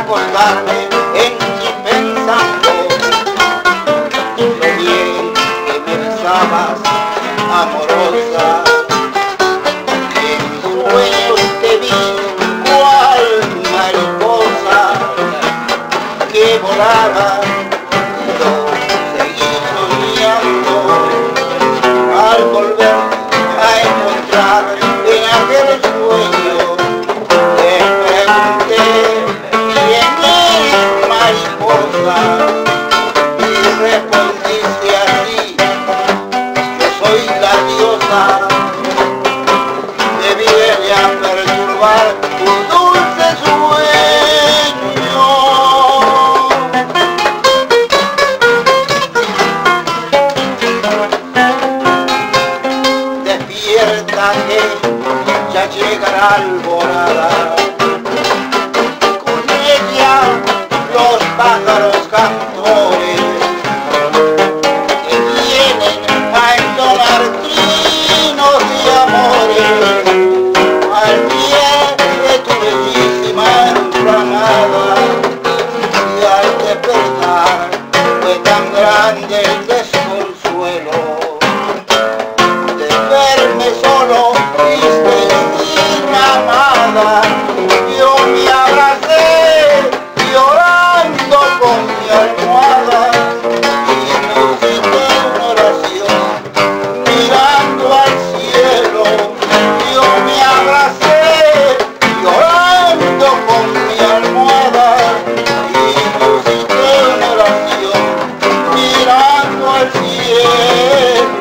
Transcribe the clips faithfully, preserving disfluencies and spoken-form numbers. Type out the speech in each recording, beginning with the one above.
acostarme en ti pensando lo bien que me besabas, amorosa. En sueños te vi cual mariposa que volaba. Yo seguí soñando al volver a encontrar en aquel sueño. Te pregunté quién eres, mariposa, y respondiste así: yo soy la diosa. Debí de perturbar tu dulce sueño. Despierta que ya llegará alborada, con ella los pájaros cantores que vienen a entonar trinos y amores al pie de tu bellísima enramada. Y al despertar fue tan grande el desconsuelo de verme solo, triste y sin amada. Yo me abracé llorando con mi almohada y musité una oración mirando al cielo. Yo me abracé llorando con mi almohada y musité una oración mirando al cielo.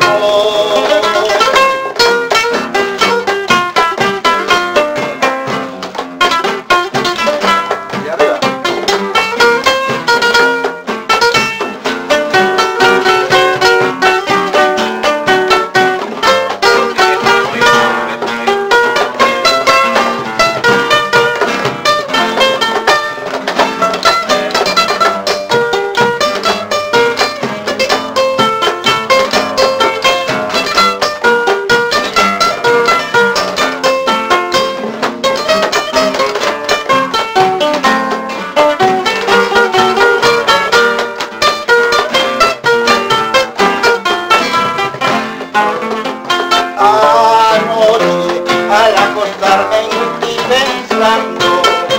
Anoche al acostarme en ti pensando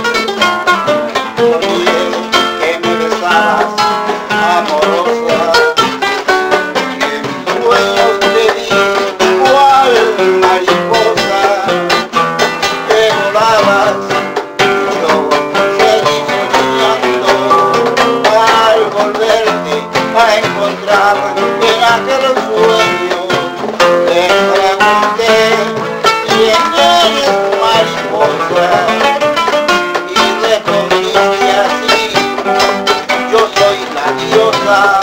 lo bien que me besabas, amorosa, que en mis sueños te vi cual mariposa que volabas. Yo seguí soñando al volverte a encontrar en aquel sueño. Te pregunté quién eres, mariposa, y respondiste así: yo soy la diosa.